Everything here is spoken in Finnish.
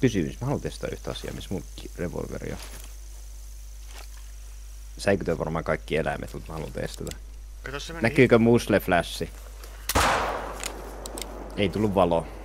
kysymys. Mä haluan testaa yhtä asiaa, missä mun revolveri on. Säikytään varmaan kaikki eläimet, mutta mä haluan testata. Näkyykö musle flashi? Ei tullut valo.